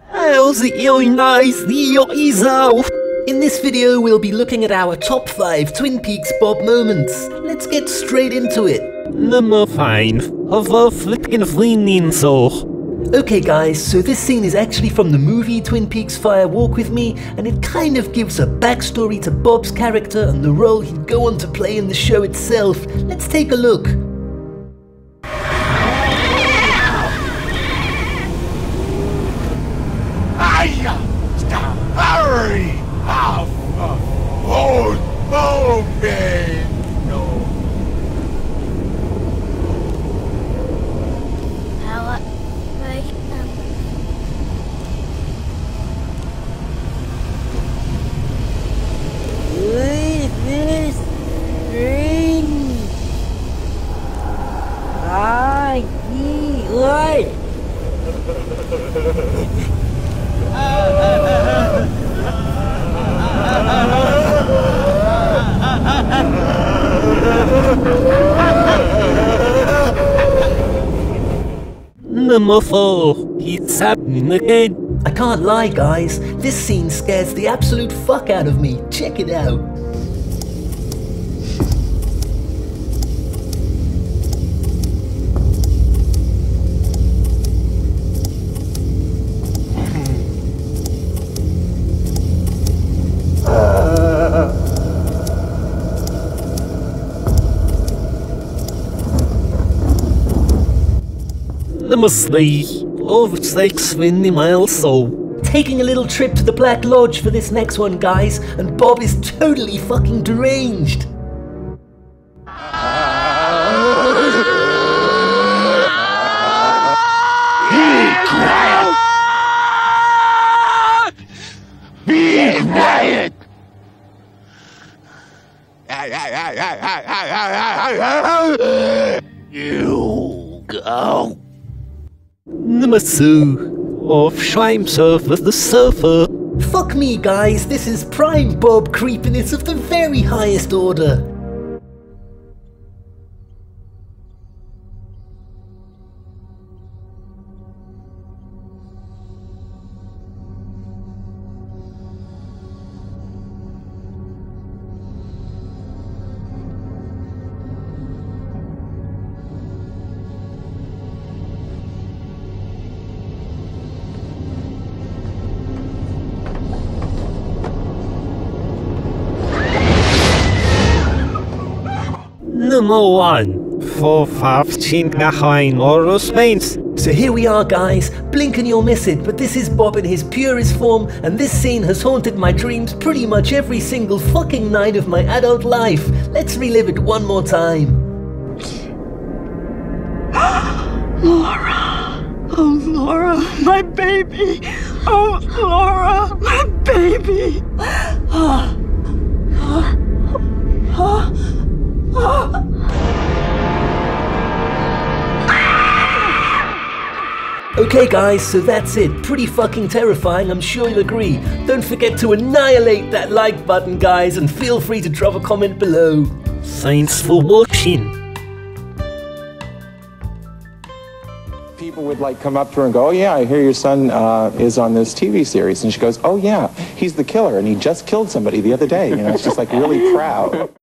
How's it going, guys? The Yachty's out. In this video we'll be looking at our top 5 Twin Peaks Bob moments. Let's get straight into it. Number 5. Of a flippin' fleeing so. Okay guys, so this scene is actually from the movie Twin Peaks Fire Walk With Me, and it kind of gives a backstory to Bob's character and the role he'd go on to play in the show itself. Let's take a look. Hurry! Oh, man! No. Number 4. It's happening again. I can't lie guys, this scene scares the absolute fuck out of me. Check it out. Number 3. Of 620 miles so. Taking a little trip to the Black Lodge for this next one guys, and Bob is totally fucking deranged. Be quiet! You go. Number 2. Of Shime Surf with the Surfer. Fuck me guys, this is prime Bob creepiness of the very highest order. Number 1. For 15 behind or space. So here we are guys, blink and you'll miss it, but this is Bob in his purest form, and this scene has haunted my dreams pretty much every single fucking night of my adult life. Let's relive it one more time. Laura! Oh Laura, my baby! Oh Laura, my baby! Okay guys, so that's it. Pretty fucking terrifying, I'm sure you'll agree. Don't forget to annihilate that like button guys, and feel free to drop a comment below. Thanks for watching. People would like come up to her and go, oh yeah, I hear your son is on this TV series. And she goes, oh yeah, he's the killer and he just killed somebody the other day. You know, it's just like really proud.